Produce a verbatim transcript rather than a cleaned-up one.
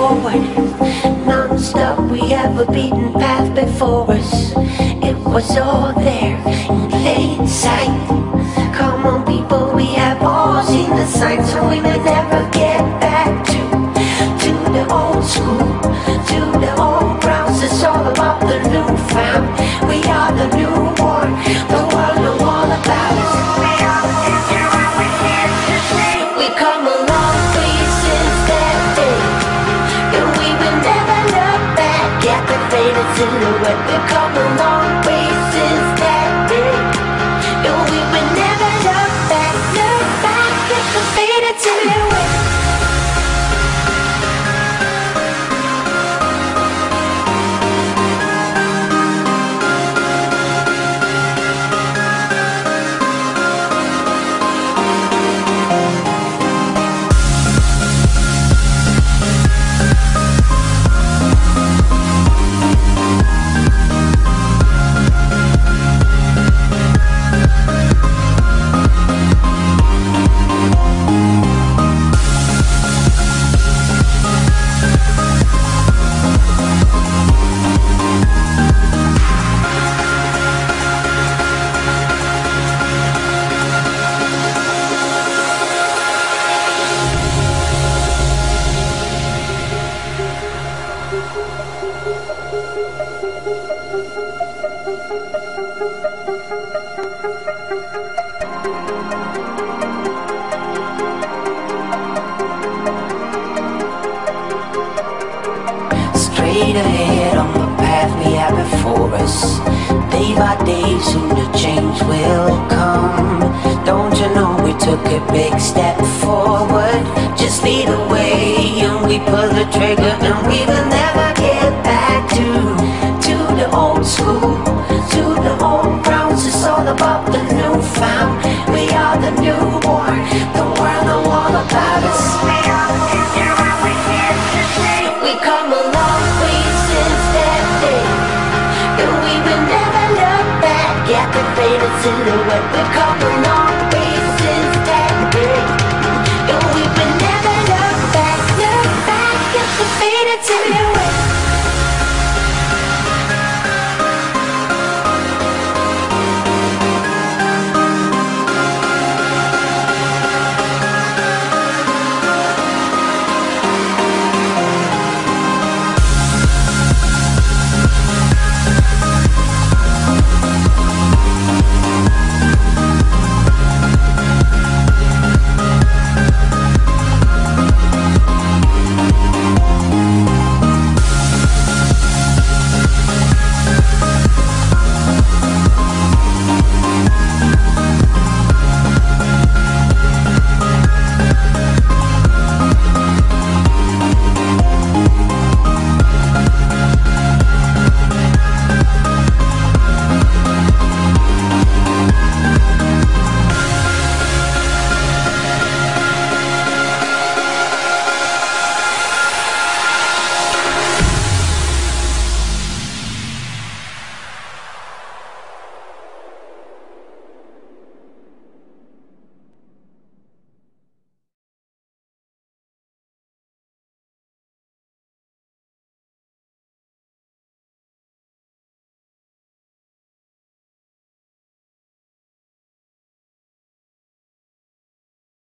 forward, non-stop. We have a beaten path before us. It was all there in plain sight. Come on people, we have all seen the signs, so we may never get back to To the old school, to the old grounds. It's all about the new found. We are the newborn, the world know all about us. We are the future and we're here to stay. We come a long way since that day, and we will never look back at the faded silhouette. We come a long way since that day, and we will never look back, look back at the faded silhouette. Straight ahead on the path we have before us. Day by day soon the change will come. Don't you know we took a big step forward? Just lead the way and we pull the trigger, and we will never get back to To the old school, to the old grounds. It's all about the new found. We are the newborn, the world know all about us. We are the future and we're here to stay. We come a long way since that day, and we will never look back at the faded silhouette. We come a long way since that day, and we will never look back, look back at the faded silhouette.